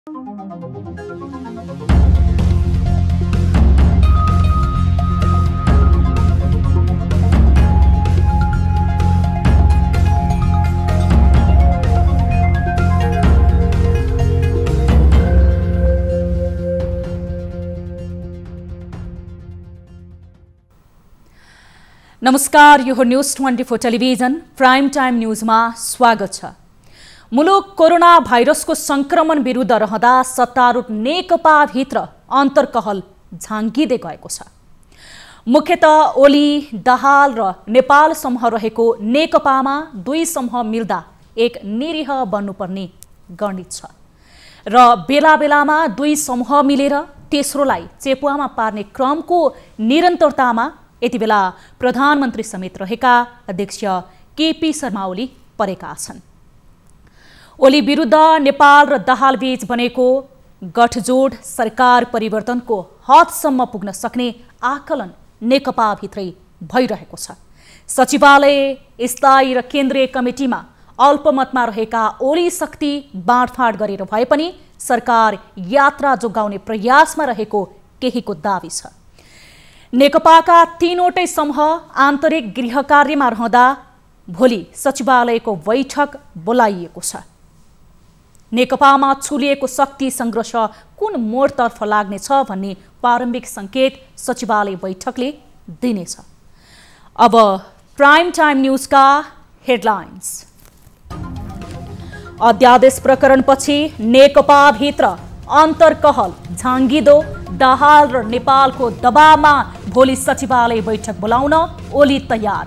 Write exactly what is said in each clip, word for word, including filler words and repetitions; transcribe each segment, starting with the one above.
नमस्कार, यो news twenty four television prime time न्यूजमा स्वागत छ। मुलुक कोरोना भाइरसको संक्रमण विरुद्ध रहँदा सत्तारूढ नेकपा भित्र अन्तर्कहल झाङ्गिँदै गएको छ। मुख्यतः ओली, दाहाल र नेपाल समूह रहेको नेकपामा दुई समूह मिल्दा एक निरीह बन्नुपर्ने गणित छ र बेला बेलामा दुई समूह मिलेर तेस्रोलाई चेपुवामा पार्ने क्रमको निरन्तरतामा यति बेला प्रधानमन्त्री समेत रहेका अध्यक्ष केपी शर्मा ओली परेका छन्। ओली विरुद्ध नेपाल र दाहाल बीच बनेको गठजोड सरकार परिवर्तनको हदसम्म पुग्न सक्ने आकलन नेकपा भित्रै भइरहेको छ। सचिवालय, स्थायी र केन्द्रीय कमिटीमा अल्पमतमा रहेका ओली शक्ति बाँडफाँड गरेर भए पनि सरकार यात्रा जोगाउने प्रयासमा रहेको केहीको दाबी छ। नेकपाका तीनवटै समूह आन्तरिक गृह कार्यमा रहँदा भोलि सचिवालयको बैठक बोलाइएको छ। नेकपामा छुलिएको शक्ति सङ्घर्ष कुन मोडतर्फ लाग्नेछ भन्ने प्रारम्भिक सङ्केत सचिवालय बैठकले दिनेछ। अब प्राइम टाइम न्यूजका हेडलाइन्स। अध्यादेश प्रकरणपछि नेकपा भित्र अन्तर्कहल झाङ्गिँदो, दाहाल र नेपालको दबावमा भोलि सचिवालय बैठक बोलाउन ओली तयार।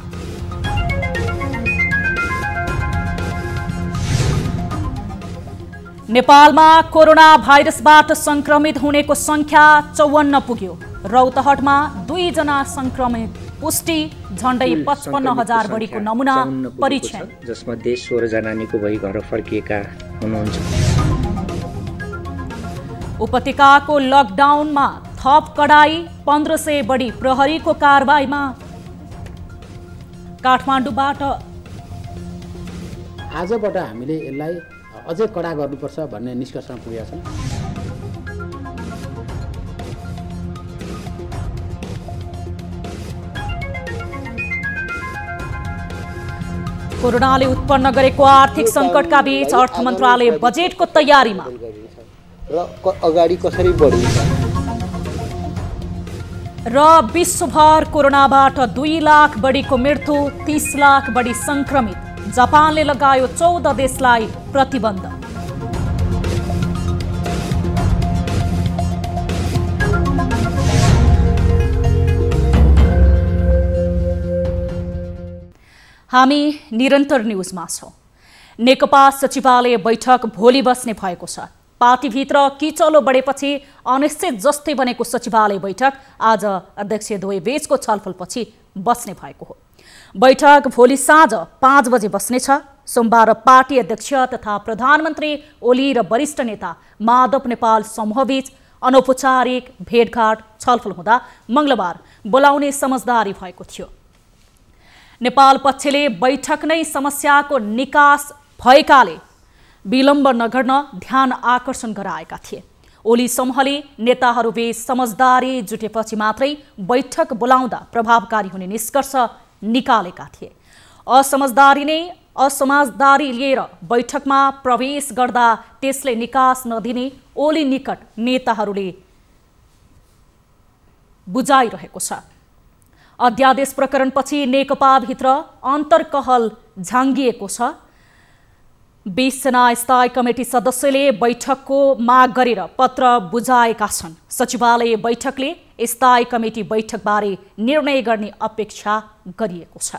नेपालमा कोरोना भाइरसबाट संक्रमित हुनेको संख्या चौवन्न पुग्यो। रौतहटमा दुईजना संक्रमित पुष्टि, झण्डै पचपन्न हजार बढीको नमुना परीक्षण, जसमध्ये सोह्र जना निको भई घर फर्किएका हुनुहुन्छ। उपत्यकाको लकडाउनमा थप कडाई, पन्ध्र सय बढी प्रहरीको कारबाहीमा। काठमाडौँबाट आजबाट हामीले यसलाई अझै कडा गर्नुपर्छ भन्ने निष्कर्षमा पुगेका छौँ। कोरोनाले उत्पन्न गरेको आर्थिक सङ्कटका बीच अर्थ मन्त्रालय बजेटको तयारीमा र अगाडि कसरी बढिन्छ र विश्वभर कोरोनाबाट दुई लाख बढीको मृत्यु, तीस लाख बढी संक्रमित। जापानले लगायो चौध देशलाई प्रतिबन्ध। हामी निरन्तर न्यूजमा छौं। नेकपा सचिवालय बैठक भोलि बस्ने भएको छ। पार्टीभित्र किचलो बढेपछि अनिश्चित जस्तै बनेको सचिवालय बैठक आज अध्यक्ष द्वय बीचको छलफलपछि बस्ने भएको हो। बैठक भोलि साँझ पाँच बजे बस्नेछ। सोमबार पार्टी अध्यक्ष तथा प्रधानमन्त्री ओली र वरिष्ठ नेता माधव नेपाल समूहबीच अनौपचारिक भेटघाट छलफल हुँदा मंगलबार बोलाउने समझदारी भएको थियो। नेपाल पक्षले बैठक नै समस्याको निकास भएकाले विलम्ब नगर्न ध्यान आकर्षण गराएका थिए। ओली समूहले नेताहरूबीच समझदारी जुटेपछि मात्रै बैठक बोलाउँदा प्रभावकारी हुने निष्कर्ष निकालेका थिए। असमझदारी नै असमझदारी लिएर बैठकमा प्रवेश गर्दा त्यसले निकास नदिने ओली निकट नेताहरूले बुझाइरहेको छ। अध्यादेश प्रकरणपछि नेकपाभित्र अन्तर्कहल झाङ्गिएको छ। बीस जना स्थायी कमिटी सदस्यले बैठकको माग गरेर पत्र बुझाएका छन्। सचिवालय बैठकले स्थायी कमिटी बैठकबारे निर्णय गर्ने अपेक्षा गरिएको छ।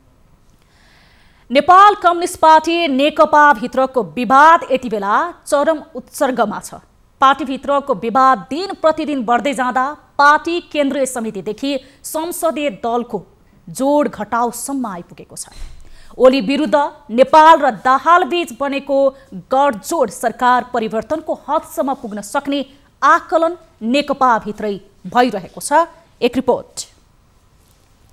नेपाल कम्युनिस्ट पार्टी नेकपा भित्रको विवाद यति बेला चरम उत्सर्गमा छ। पार्टीभित्रको विवाद दिन प्रतिदिन बढ्दै जाँदा पार्टी केन्द्रीय समितिदेखि संसदीय दलको जोड घटाउसम्म आइपुगेको छ। ओली विरुद्ध नेपाल र दाहाल बीच बनेको गठजोड सरकार परिवर्तनको हदसम्म पुग्न सक्ने आकलन नेकपा भित्रै भइरहेको छ। एक रिपोर्ट।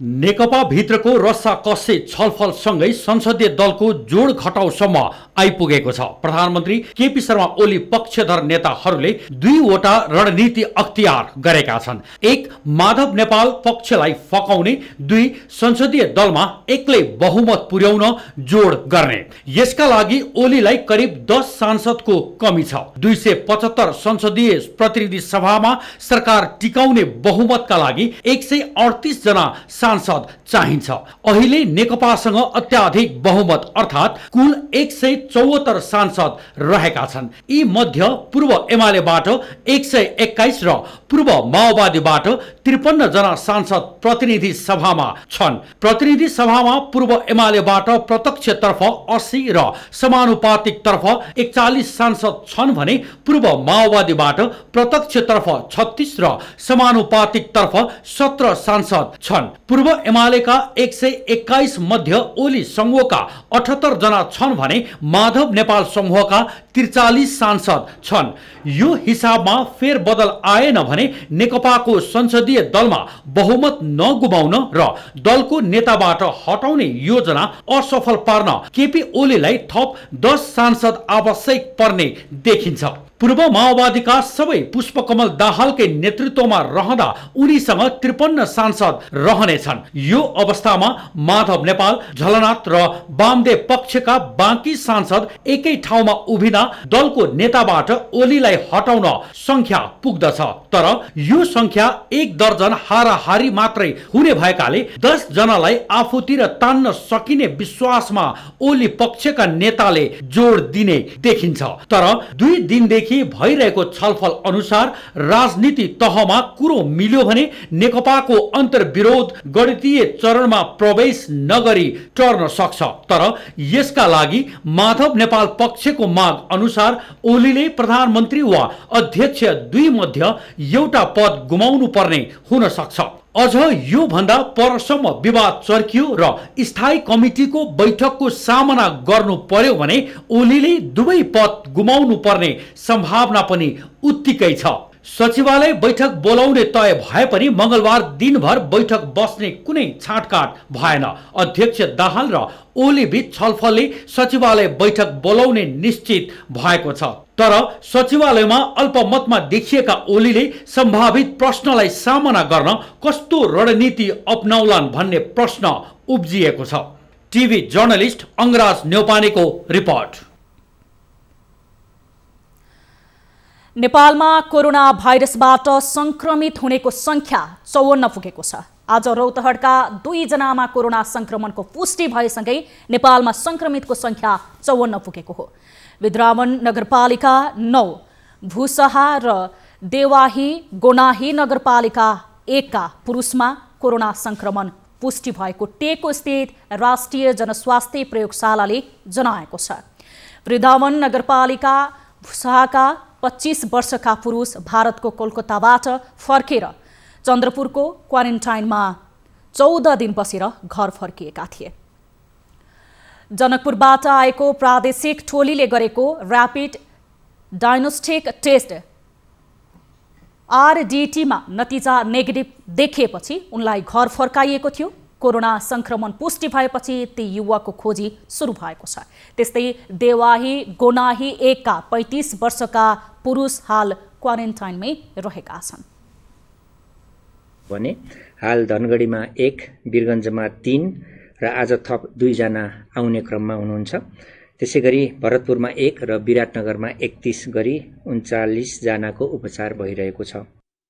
नेकपा भित्रको रस्साकस्से छलफलसँगै संसदीय दलको जोड घटाउसम्म आइपुगेको छ। प्रधानमन्त्री केपी शर्मा ओली पक्षधर नेताहरूले दुईवटा रणनीति अख्तियार गरेका छन्। एक, माधव नेपाल पक्षलाई फकाउने, दुई, संसदीय दलमा एक्लै बहुमत पुर्याउन जोड गर्ने। यसका लागि ओलीलाई करिब दस सांसदको कमी छ। दुई सय पचहत्तर संसदीय प्रतिनिधि सभामा सरकार टिकाउने बहुमतका लागि एक सय अडतिस जना सांसद चाहिन्छ। अहिले नेकपासँग अत्याधिक बहुमत अर्थात् कुल एक सय चौहत्तर सांसद रहेका छन्। यी मध्ये पूर्व एमालेबाट एक सय एक्काइस र पूर्व माओवादीबाट त्रिपन्न जना सांसद प्रतिनिधि सभामा छन्। प्रतिनिधि सभामा पूर्व एमालेबाट प्रत्यक्षतर्फ अस्सी र समानुपातिक तर्फ एकचालिस सांसद छन् भने पूर्व माओवादीबाट प्रत्यक्षतर्फ छत्तीस र समानुपातिक तर्फ सत्र सांसद छन्। पूर्व एमालेका एक सय एक्काइस मध्ये ओली समूहका अठहत्तर जना छन् भने माधव नेपाल समूहका त्रिचालिस सांसद छन्। यो हिसाबमा फेरबदल आएन भने नेकपाको संसदीय दलमा बहुमत नगुमाउन र दलको नेताबाट हटाउने योजना असफल पार्न केपी ओलीलाई थप दस सांसद आवश्यक पर्ने देखिन्छ। पूर्व माओवादीका सबै पुष्पकमल दाहालकै नेतृत्वमा रहँदा उनीसँग त्रिपन्न सांसद रहनेछन्। यो अवस्थामा माधव नेपाल, झलनाथ र वामदेव पक्षका बाँकी सांसद एकै ठाउँमा उभिँदा दलको नेताबाट ओलीलाई हटाउन संख्या पुग्दछ। तर यो संख्या एक दर्जन हाराहारी मात्रै हुने भएकाले दस जनालाई आफूतिर तान्न सकिने विश्वासमा ओली पक्षका नेताले जोड दिने देखिन्छ। तर दुई दिनदेखि भइरहेको छलफल अनुसार राजनीति तहमा कुरो मिल्यो भने नेकपाको अन्तर्विरोध गणितीय चरणमा प्रवेश नगरी टर्न सक्छ। तर यसका लागि माधव नेपाल पक्षको माग अनुसार ओलीले प्रधानमन्त्री वा अध्यक्ष दुई मध्ये एउटा पद गुमाउनु पर्ने हुन सक्छ। अझ यो भन्दा परसम्म विवाद चर्कियो र स्थायी कमिटीको बैठकको सामना गर्नु पर्यो भने ओलीले दुवै पद गुमाउनु पर्ने सम्भावना पनि उत्तिकै छ। सचिवालय बैठक बोलाउने तय भए पनि मंगलबार दिनभर बैठक बस्ने कुनै छाटकाट भएन। अध्यक्ष दाहाल र ओली बीच छलफलले सचिवालय बैठक बोलाउने निश्चित भएको छ। तर सचिवालयमा अल्पमतमा देखिएका ओलीले सम्भावित प्रश्नलाई सामना गर्न कस्तो रणनीति अपनाउलान् भन्ने प्रश्न उब्जिएको छ। टिभी जर्नलिस्ट अंगराज न्यौपानेको रिपोर्ट। नेपालमा कोरोना भाइरसबाट संक्रमित हुनेको संख्या चौवन्न पुगेको छ। आज रौतहटका दुईजनामा कोरोना संक्रमणको पुष्टि भएसँगै नेपालमा संक्रमितको संख्या चौवन्न पुगेको हो। विद्रावन नगरपालिका नौ, भूसहा र देवाही गोनाही नगरपालिका एकका पुरुषमा कोरोना संक्रमण पुष्टि भएको टेको स्थित राष्ट्रिय जनस्वास्थ्य प्रयोगशालाले जनाएको छ। वृन्दावन नगरपालिका भूसहाका पच्चीस वर्षका पुरुष भारतको कोलकाताबाट फर्केर चन्द्रपुरको क्वारेन्टाइनमा चौध दिन बसेर घर फर्किएका थिए। जनकपुरबाट आएको प्रादेशिक टोलीले गरेको र्यापिड डायग्नोस्टिक टेस्ट आरडीटीमा नतिजा नेगेटिभ देखिएपछि उनलाई घर फर्काइएको थियो। कोरोना संक्रमण पुष्टि भएपछि ती युवकको खोजी सुरु भएको छ। त्यस्तै देवाही गोनाही एकका पैंतीस वर्षका पुरुष हाल क्वारेन्टाइनमै रहेका छन् भने हाल धनगढीमा एक, वीरगञ्जमा तीन र आज थप दुईजना आउने क्रममा हुनुहुन्छ। त्यसैगरी भरतपुरमा एक र विराटनगरमा एकतीस गरी उन्चालिस जनाको उपचार भइरहेको छ।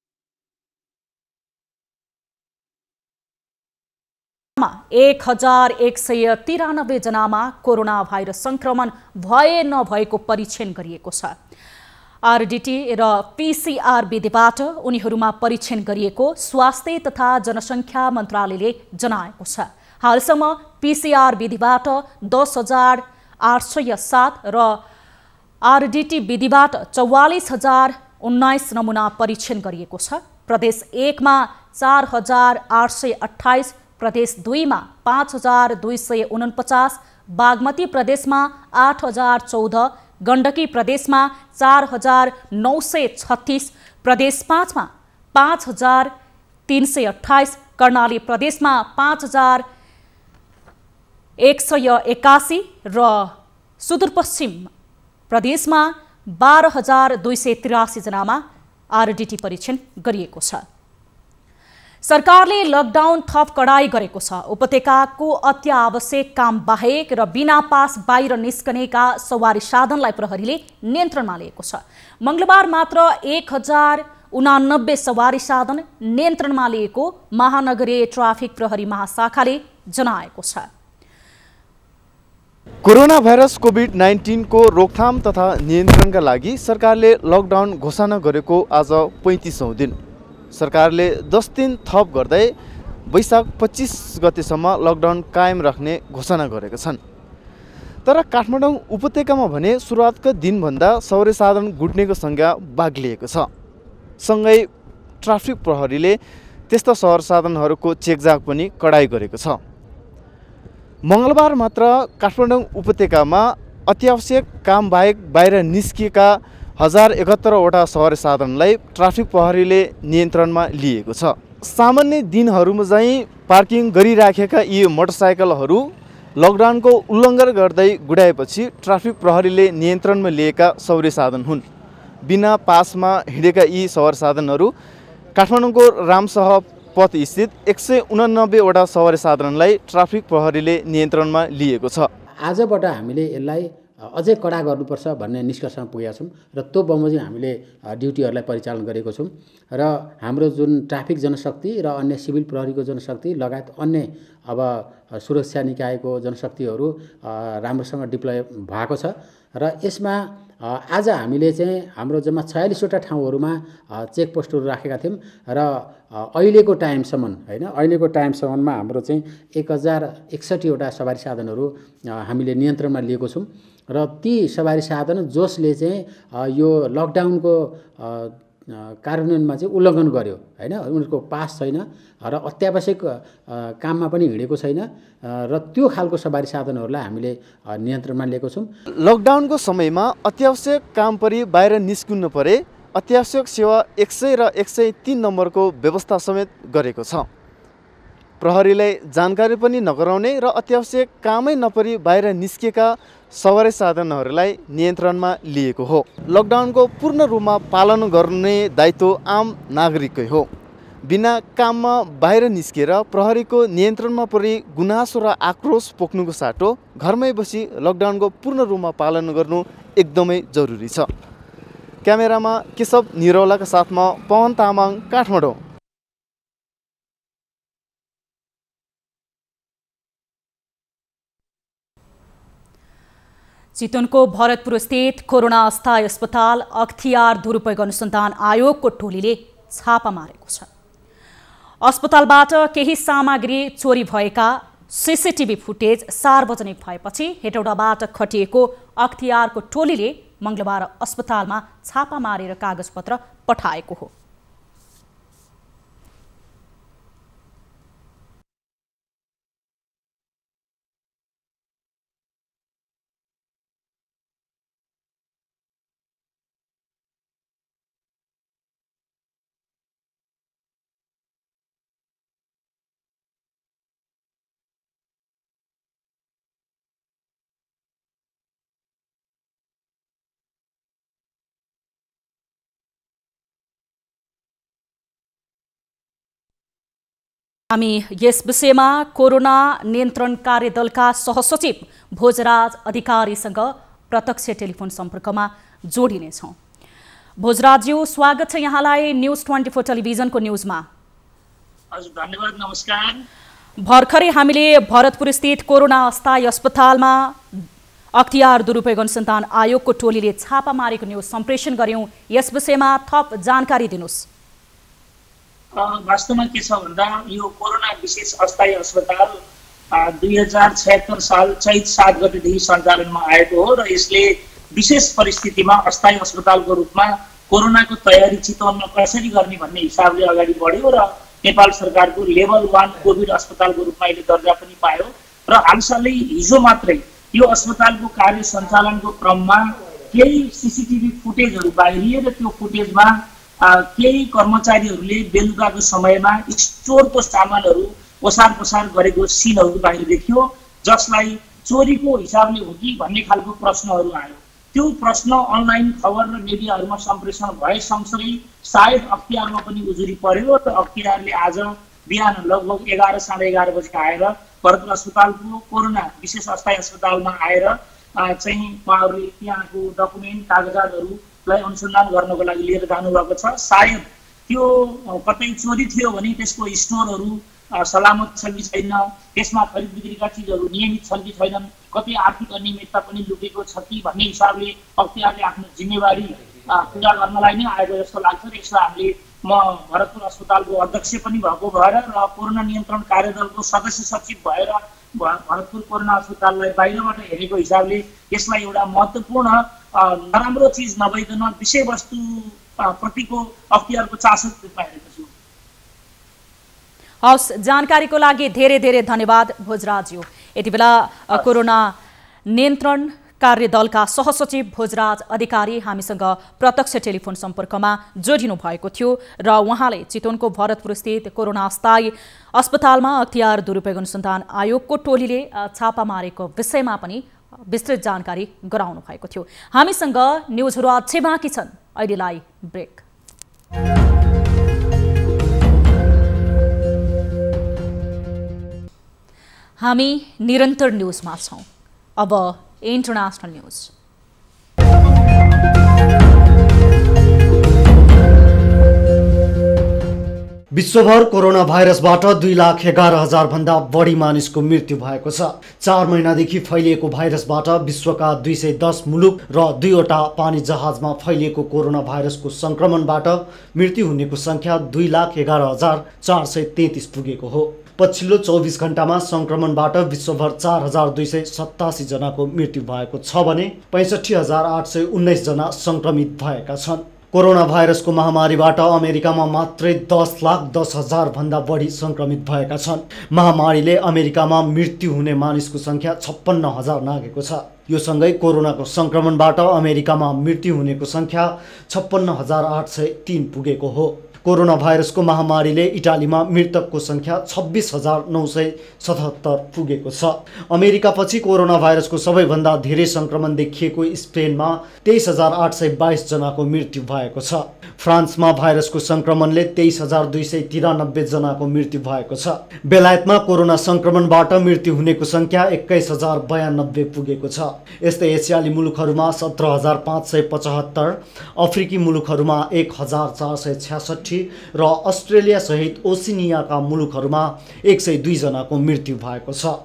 एक हजार एक सय तिरानब्बे जनामा कोरोना भाइरस संक्रमण भए नभएको परीक्षण गरिएको छ। आरडीटी र पीसीआर विधिबाट उनीहरूमा परीक्षण गरिएको स्वास्थ्य तथा जनसङ्ख्या मन्त्रालयले जनाएको छ। हालसम्म पीसीआर विधिबाट दस हजार आठ सय सात र आरडीटी विधिबाट चौवालिस हजार उन्नाइस नमुना परीक्षण गरिएको छ। प्रदेश एकमा चार हजार आठ सय अठाइस, प्रदेश दुईमा पाँच हजार दुई सय उनपचास, बागमती प्रदेशमा आठ हजार चौध, गण्डकी प्रदेशमा चार हजार नौ सय छत्तीस, प्रदेश पाँचमा पाँच हजार तीन सय अठाइस, कर्णाली प्रदेशमा पाँच हजार एक सय एकासी र सुदूरपश्चिम प्रदेशमा बाह्र हजार दुई सय त्रियासी जनामा आरडीटी परीक्षण गरिएको छ। सरकारले लकडाउन थप कडाई गरेको छ। उपत्यकाको अत्यावश्यक काम बाहेक र बिना पास बाहिर निस्कनेका सवारी साधनलाई प्रहरीले नियन्त्रणमा लिएको छ। मंगलबार मात्र एक हजार उनानब्बे सवारी साधन नियन्त्रणमा लिएको महानगरीय ट्राफिक प्रहरी महाशाखाले जनाएको छ। कोरोना भाइरस कोभिड नाइन्टीन को रोकथाम तथा नियन्त्रणका लागि सरकारले लकडाउन घोषणा गरेको आज पैँतिसौँ दिन। सरकारले दस दिन थप गर्दै वैशाख पच्चीस गतेसम्म लकडाउन कायम राख्ने घोषणा गरेका छन्। तर काठमाडौँ उपत्यकामा भने सुरुवातका दिनभन्दा सवारी साधन गुड्नेको संख्या बाग्लिएको छ। सँगै ट्राफिक प्रहरीले त्यस्ता सवारी साधनहरूको चेकजाक पनि कडाई गरेको छ। मंगलबार मात्र काठमाडौँ उपत्यकामा अत्यावश्यक काम बाहेक बाहिर निस्किएका हजार एकहत्तरवटा सवारी साधनलाई ट्राफिक प्रहरीले नियन्त्रणमा लिएको छ। सामान्य दिनहरूमा चाहिँ पार्किङ गरिराखेका यी मोटरसाइकलहरू लकडाउनको उल्लङ्घन गर्दै गुडाएपछि ट्राफिक प्रहरीले नियन्त्रणमा लिएका सवारी साधन हुन्। बिना पासमा हिँडेका यी सवारी साधनहरू काठमाडौँको रामसह पथ स्थित एक सय उनानब्बेवटा सवारी साधनलाई ट्राफिक प्रहरीले नियन्त्रणमा लिएको छ। आजबाट हामीले यसलाई अझै कडा गर्नुपर्छ भन्ने निष्कर्षमा पुगेका छौँ र त्यो बमोजिम हामीले ड्युटीहरूलाई परिचालन गरेको छौँ र हाम्रो जुन ट्राफिक जनशक्ति र अन्य सिभिल प्रहरीको जनशक्ति लगायत अन्य अब सुरक्षा निकायको जनशक्तिहरू राम्रोसँग डिप्लोय भएको छ र यसमा आज हामीले चाहिँ हाम्रो जम्मा छयालिसवटा ठाउँहरूमा चेकपोस्टहरू राखेका थियौँ र अहिलेको टाइमसम्म होइन अहिलेको टाइमसम्ममा हाम्रो चाहिँ एक हजार एकसट्ठीवटा सवारी साधनहरू हामीले नियन्त्रणमा लिएको छौँ र ती सवारी साधन जसले चाहिँ यो लकडाउनको कार्यान्वयनमा चाहिँ उल्लङ्घन गर्यो होइन उनीहरूको पास छैन र अत्यावश्यक काममा पनि हिँडेको छैन र त्यो खालको सवारी साधनहरूलाई हामीले नियन्त्रणमा लिएको छौँ। लकडाउनको समयमा अत्यावश्यक काम परि बाहिर निस्किनु परे अत्यावश्यक सेवा एक सय र एक सय तीन नम्बरको व्यवस्था समेत गरेको छ। प्रहरीलाई जानकारी पनि नगराउने र अत्यावश्यक कामै नपरी बाहिर निस्केका सवारी साधनहरूलाई नियन्त्रणमा लिएको हो। लकडाउनको पूर्ण रूपमा पालन गर्ने दायित्व आम नागरिककै हो। बिना काममा बाहिर निस्केर प्रहरीको नियन्त्रणमा परि गुनासो र आक्रोश पोख्नुको साटो घरमै बसी लकडाउनको पूर्ण रूपमा पालन गर्नु एकदमै जरुरी छ। क्यामेरामा केशव निरौलाका साथमा पवन तामाङ, काठमाडौँ। चितवनको भरतपुर स्थित कोरोना अस्थायी अस्पताल अख्तियार दुरुपयोग अनुसन्धान आयोगको टोलीले छापा मारेको छ। अस्पतालबाट केही सामग्री चोरी भएका सीसीटीभी फुटेज सार्वजनिक भएपछि हेटौडाबाट खटिएको अख्तियारको टोलीले मंगलबार अस्पतालमा छापा मारेर कागजपत्र पठाएको हो। हामी यस विषयमा कोरोना नियन्त्रण कार्यदलका सहसचिव भोजराज अधिकारीसँग प्रत्यक्ष टेलिफोन सम्पर्कमा जोडिनेछौँ। भोजराज्यू, स्वागत छ यहाँलाई न्युज ट्वेन्टी फोर टेलिभिजनको न्युजमा। हजुर, धन्यवाद, नमस्कार। भर्खरै हामीले भरतपुर स्थित कोरोना अस्थायी अस्पतालमा अख्तियार दुरुपयोग अनुसन्धान आयोगको टोलीले छापा मारेको न्युज सम्प्रेषण गर्यौं। यस विषयमा थप जानकारी दिनुस्। वास्तवमा के छ भन्दा यो कोरोना विशेष अस्थायी अस्पताल दुई हजार छयत्तर साल चैत सात गतेदेखि सञ्चालनमा आएको हो र यसले विशेष परिस्थितिमा अस्थायी अस्पतालको रूपमा कोरोनाको तयारी चितवनमा कसरी गर्ने भन्ने हिसाबले अगाडि बढ्यो र नेपाल सरकारको लेभल वान कोभिड अस्पतालको रूपमा यसले दर्जा पनि पायो र हालसालै हिजो मात्रै यो अस्पतालको कार्य सञ्चालनको क्रममा केही सीसीटीभी फुटेजहरू बाहिरिए र त्यो फुटेजमा केही कर्मचारीहरूले बेलुकाको समयमा स्टोरको सामानहरू ओसार पसार गरेको सिनहरू बाहिर देखियो, जसलाई चोरीको हिसाबले हो कि भन्ने खालको प्रश्नहरू आयो। त्यो प्रश्न अनलाइन खबर र मिडियाहरूमा सम्प्रेषण भए सँगसँगै सायद अख्तियारमा पनि उजुरी पर्यो र अख्तियारले आज बिहान लगभग एघार साढे एघार बजी आएर भरतपुर अस्पतालको कोरोना विशेष अस्थायी अस्पतालमा आएर चाहिँ उहाँहरूले त्यहाँको डकुमेन्ट कागजातहरूलाई अनुसन्धान गर्नको लागि लिएर जानुभएको छ। सायद त्यो कतै चोरी थियो भने त्यसको स्टोरहरू सलामत छन् कि छैन, त्यसमा खरिद बिक्रीका चिजहरू नियमित छन् कि छैनन्, कतै आर्थिक अनियमितता पनि लुकेको छ कि भन्ने हिसाबले अख्तियारले आफ्नो जिम्मेवारी पुरा गर्नलाई नै आएको जस्तो लाग्छ। र यसलाई हामीले म भरतपुर अस्पतालको अध्यक्ष पनि भएको भएर र कोरोना नियन्त्रण कार्यदलको सदस्य सचिव भएर भरतपुर कोरोना अस्पताललाई बाहिरबाट हेरेको हिसाबले यसलाई एउटा महत्त्वपूर्ण नराम्रो चिज नभइकन विषयवस्तु प्रतिको अख्तियारको चासोको रूपमा हेरेको छु। हवस्, जानकारीको लागि धेरै धेरै धन्यवाद भोजराज्यू। यति बेला कोरोना नियन्त्रण कार्यदलका सहसचिव भोजराज अधिकारी हामीसँग प्रत्यक्ष टेलिफोन सम्पर्कमा जोडिनु भएको थियो र उहाँले चितवनको भरतपुर स्थित कोरोना अस्थायी अस्पतालमा अख्तियार दुरुपयोग अनुसन्धान आयोगको टोलीले छापा मारेको विषयमा पनि विस्तृत जानकारी गराउनु भएको थियो। हामीसँग न्युजहरू अझै बाँकी छन्, अहिलेलाई ब्रेक। हामी निरन्तर न्युजमा छौँ। अब इन्टरनेशनल न्युज। विश्वभर कोरोना भाइरसबाट दुई लाख एघार हजार भन्दा बढी मानिसको मृत्यु भएको छ। चार महिनादेखि फैलिएको भाइरसबाट विश्वका दुई सय दस मुलुक र दुईवटा पानी जहाजमा फैलिएको कोरोना भाइरसको संक्रमणबाट मृत्यु हुनेको संख्या दुई लाख एघार हजार चार सय तैतिस पुगेको हो। पछिल्लो चौबिस घण्टामा संक्रमणबाट विश्वभर चार हजार दुई सय सतासी जनाको मृत्यु भएको छ भने पैँसठी हजार आठ सय उन्नाइस जना संक्रमित भएका छन्। कोरोना भाइरसको महामारीबाट अमेरिकामा मात्रै दस लाख दस हजार भन्दा बढी संक्रमित भएका छन्। महामारीले अमेरिकामा मृत्यु हुने मानिसको संख्या छप्पन्न हजार नागेको छ। यो सँगै कोरोनाको संक्रमणबाट अमेरिकामा मृत्यु हुनेको संख्या छप्पन्न हजार आठ सय तीन पुगेको हो। कोरोना भाइरसको महामारीले इटालीमा मृतकको संख्या छब्बिस हजार नौ सय सतहत्तर पुगेको छ। अमेरिकापछि कोरोना भाइरसको सबैभन्दा धेरै संक्रमण देखिएको स्पेनमा तेइस हजार आठ सय बाइस जनाको मृत्यु भएको छ। फ्रान्समा भाइरसको संक्रमणले तेइस हजार दुई सय तिरानब्बे जनाको मृत्यु भएको छ। बेलायतमा कोरोना संक्रमणबाट मृत्यु हुनेको संख्या एक्काइस हजार बयानब्बे पुगेको छ। यस्तै एसियाली मुलुकहरूमा सत्र हजार पाँच सय पचहत्तर, अफ्रिकी मुलुकहरूमा एक हजार चार सय छ्यासठी र अस्ट्रेलिया सहित ओसिनियाका मुलुकहरूमा एक सय दुई जनाको मृत्यु भएको छ।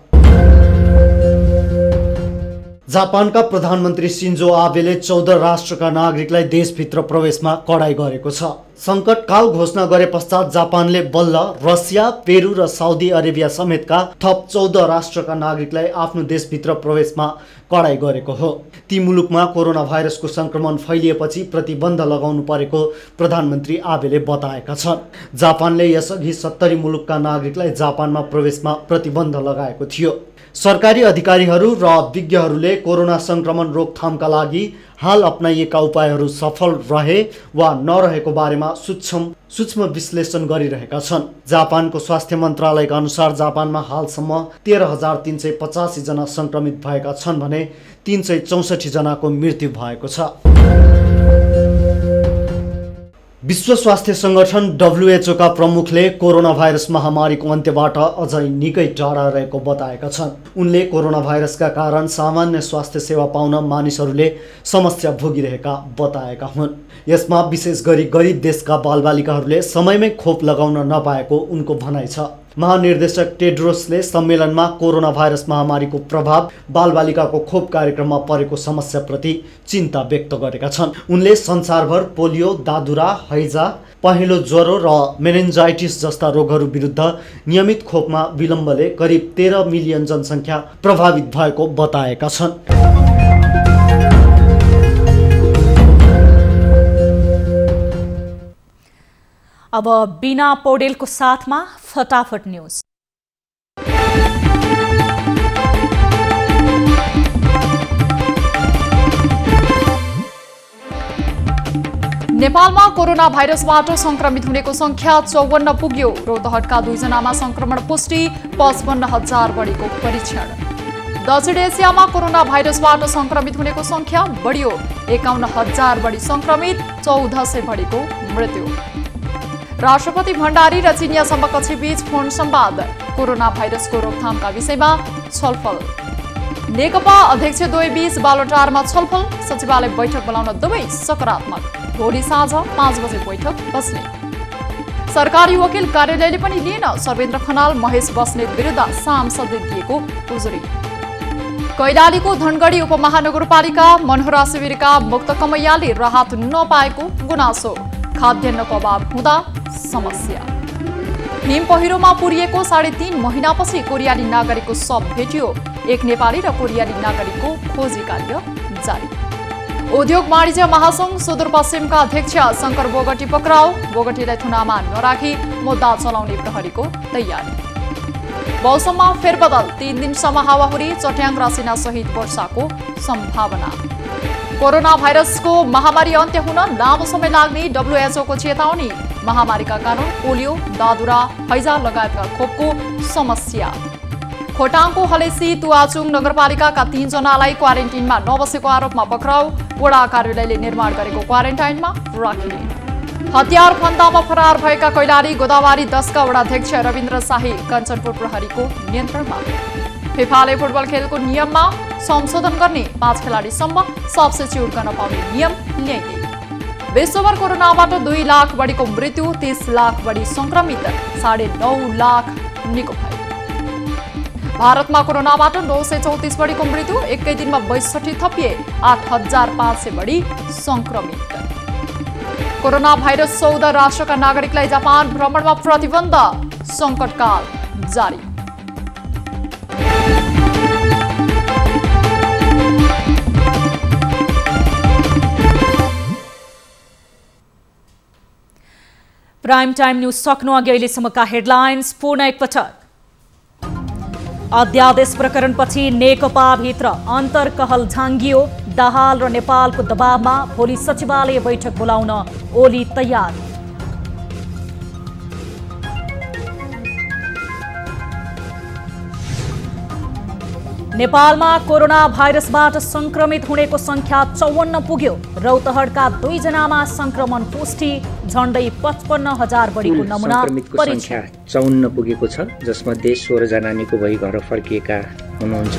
जापानका प्रधानमन्त्री सिन्जो आबेले चौध राष्ट्रका नागरिकलाई देशभित्र प्रवेशमा कडाई गरेको छ। सङ्कटकाल घोषणा गरे पश्चात जापानले बल्ल रसिया, पेरू र साउदी अरेबिया समेतका थप चौध राष्ट्रका नागरिकलाई आफ्नो देशभित्र प्रवेशमा कडाई गरेको हो। ती मुलुकमा कोरोना भाइरसको संक्रमण फैलिएपछि प्रतिबन्ध लगाउनु परेको प्रधानमन्त्री आबेले बताएका छन्। जापानले यसअघि सत्तरी मुलुकका नागरिकलाई जापानमा प्रवेशमा प्रतिबन्ध लगाएको थियो। सरकारी अधिकारीहरू र विज्ञहरूले कोरोना संक्रमण रोकथामका लागि हाल अपनाइएका उपायहरू सफल रहे वा नरहेको बारेमा सूक्ष्म सूक्ष्म विश्लेषण गरिरहेका छन्। जापानको स्वास्थ्य मन्त्रालयका अनुसार जापानमा हालसम्म तेह्र हजार तीन सय पचासी जना संक्रमित भएका छन् भने तीन सय चौसठी जनाको मृत्यु भएको छ। विश्व स्वास्थ्य संगठन डब्ल्युएचओ का प्रमुखले कोरोना भाइरस महामारीको अन्त्यबाट अझै निकै टाढा रहेको बताएका छन्। उनले कोरोना भाइरसका कारण सामान्य स्वास्थ्य सेवा पाउन मानिसहरूले समस्या भोगिरहेका बताएका हुन्। यसमा विशेष गरी गरिब देशका बालबालिकाहरूले समयमै खोप लगाउन नपाएको उनको भनाइ छ। महानिर्देशक टेड्रोसले सम्मेलनमा कोरोना भाइरस महामारीको प्रभाव बालबालिकाको खोप कार्यक्रममा परेको समस्याप्रति चिन्ता व्यक्त गरेका छन्। उनले संसारभर पोलियो, दादुरा, हैजा, पहेँलो ज्वरो र मेनिन्जाइटिस जस्ता रोगहरू विरुद्ध नियमित खोपमा विलम्बले करिब तेह्र मिलियन जनसङ्ख्या प्रभावित भएको बताएका छन्। अब बिना पौडेलको साथमा फटाफट न्युज। नेपालमा कोरोना भाइरसबाट संक्रमित हुनेको संख्या चौवन्न पुग्यो। रौतहटका दुईजनामा संक्रमण पुष्टि, पचपन्न हजार बढीको परीक्षण। दक्षिण एसियामा कोरोना भाइरसबाट संक्रमित हुनेको संख्या बढ्यो। एकाउन्न हजार बढी संक्रमित, चौध सय बढीको मृत्यु। राष्ट्रपति भण्डारी र चिनिया समकक्षी बीच फोन संवाद, कोरोना भाइरसको रोकथामका विषयमा छलफल। नेकपा अध्यक्ष द्वय बीच बालोटारमा छलफल, सचिवालय बैठक बोलाउन दुवै सकारात्मक। भोलि साँझ पाँच बजे बैठक बस्ने। सरकारी वकिल कार्यालयले पनि लिएन सर्वेन्द्र खनाल महेश बस्नेत विरुद्ध सांसदले दिएको उजुरी। कैलालीको धनगढी उपमहानगरपालिका मनोहरा शिविरका मुक्त कमैयाले राहत नपाएको गुनासो, खाद्यान्नको अभाव हुँदा समस्या। हिम पहिरोमा पुरिएको साढे तीन महिनापछि कोरियाली नागरिकको शव भेटियो। एक नेपाली र कोरियाली नागरिकको खोजी कार्य जारी। उद्योग वाणिज्य महासंघ सुदूरपश्चिमका अध्यक्ष शंकर बोगटी पक्राउ, बोगटीलाई थुनामा नराखी मुद्दा चलाउने प्रहरीको तयारी। मौसममा फेरबदल, तीन दिनसम्म हावाहुरी, चट्याङ र सिना सहित वर्षाको सम्भावना। कोरोना भाइरसको महामारी अन्त्य हुन लामो समय लाग्ने डब्ल्युएचओको चेतावनी। महामारीका कारण पोलियो, दादुरा, हैजा लगायतका खोपको समस्या। खोटाङको हलेसी तुवाचुङ नगरपालिकाका तीनजनालाई क्वारेन्टिनमा नबसेको आरोपमा पक्राउ, वडा कार्यालयले निर्माण गरेको क्वारेन्टाइनमा राखिने। हतियार फन्दामा फरार भएका कैलाली गोदावरी दसका वडाध्यक्ष रविन्द्र शाही कञ्चनपुर प्रहरीको नियन्त्रणमा। फिफाले फुटबल खेलको नियममा संशोधन गर्ने, पाँच खेलाडीसम्म सब्स्टिट्युट गर्न पाउने नियम ल्याइदिए। विश्वभर कोरोनाबाट दुई लाख बढीको मृत्यु, तीस लाख बढी संक्रमित, साढे नौ लाख निको भए। भारतमा कोरोनाबाट नौ सय चौतिस बढीको मृत्यु, एकै दिनमा बैसठी थपिए, आठ हजार पाँच सय बढी संक्रमित। कोरोना भाइरस चौध राष्ट्रका नागरिकलाई जापान भ्रमणमा प्रतिबन्ध, सङ्कटकाल जारी। प्राइम टाइम न्यूज सक्नु अघि अहिलेसम्मका हेडलाइन्स पुनः एकपटक। अध्यादेश प्रकरणपछि नेकपाभित्र अन्तर्कहल झाङ्गियो, दाहाल र नेपालको दबावमा भोलि सचिवालय बैठक बोलाउन ओली तयार। नेपालमा कोरोना भाइरसबाट संक्रमित हुनेको संख्या चौवन्न पुग्यो। रौतहटका दुईजनामा संक्रमण पुष्टि, झण्डै पचपन्न हजार बढीको नमुना संख्या चौवन्न पुगेको छ, जसमध्ये सोह्र जना निको भई घर फर्किएका हुनुहुन्छ।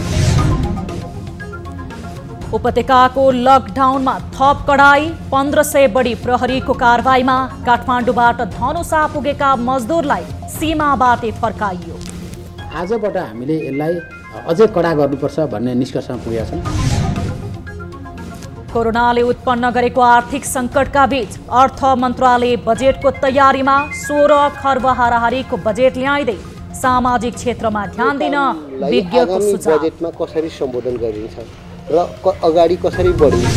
उपत्यकाको लकडाउनमा थप कडाई, पन्ध्र सय बढी प्रहरीको कारवाहीमा। काठमाडौँबाट धनुषा पुगेका मजदुरलाई सीमाबाटै फर्काइयो। आजबाट हामीले यसलाई अझै कडा गर्नुपर्छ भन्ने निष्कर्षमा पुगेका छौँ। कोरोनाले उत्पन्न गरेको आर्थिक सङ्कटका बीच अर्थ मन्त्रालय बजेटको तयारीमा। सोह्र खर्ब हाराहारीको बजेट ल्याइँदै सामाजिक क्षेत्रमा ध्यान दिन विज्ञको सुझाव। बजेटमा कसरी सम्बोधन गरिन्छ र अगाडि कसरी बढिन्छ।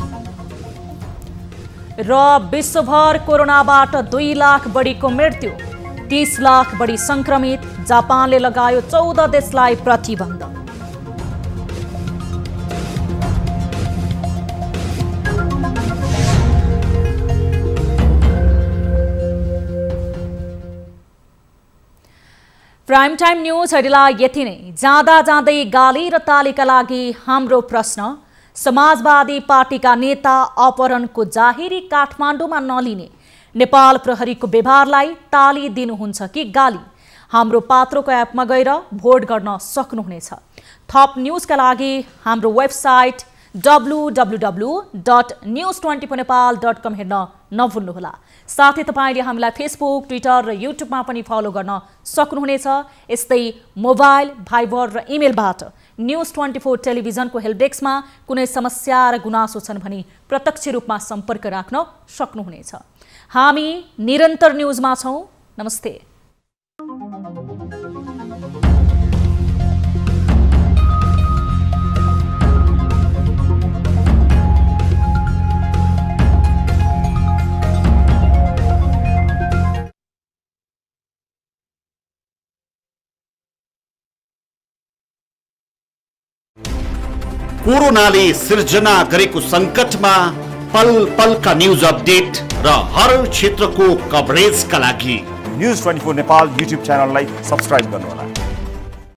र विश्वभर कोरोनाबाट दुई लाख बढीको मृत्यु, तीस लाख बढी संक्रमित, जापानले लगायो चौध देशलाई प्रतिबन्ध। प्राइम टाइम न्यूज अहिलेलाई यति नै। जाँदा जाँदै गाली र तालीका लागि हाम्रो प्रश्न, समाजवादी पार्टीका नेता अपहरणको जाहेरी काठमाडौँमा नलिने नेपाल प्रहरीको व्यवहारलाई ताली दिनुहुन्छ कि गाली? हाम्रो पात्रोको एपमा गएर भोट गर्न सक्नुहुनेछ। थप न्यूजका लागि हाम्रो website W W W dot news twenty four Nepal dot com हेर्न नभुल्नुहोला। साथै तपाईँले हामीलाई फेसबुक, ट्विटर र युट्युबमा पनि फलो गर्न सक्नुहुनेछ। यस्तै मोबाइल, भाइबर र इमेलबाट न्युज ट्वेन्टी फोर टेलिभिजनको हेल्प डेस्कमा कुनै समस्या र गुनासो छन् भने प्रत्यक्ष रूपमा सम्पर्क राख्न सक्नुहुनेछ। हामी निरन्तर न्युजमा छौँ। नमस्ते। कोरोनाले सिर्जना गरेको संकटमा पल पलका न्यूज अपडेट र हर क्षेत्रको कभरेजका लागि news twenty four Nepal YouTube च्यानललाई सब्स्क्राइब गर्नुहोला।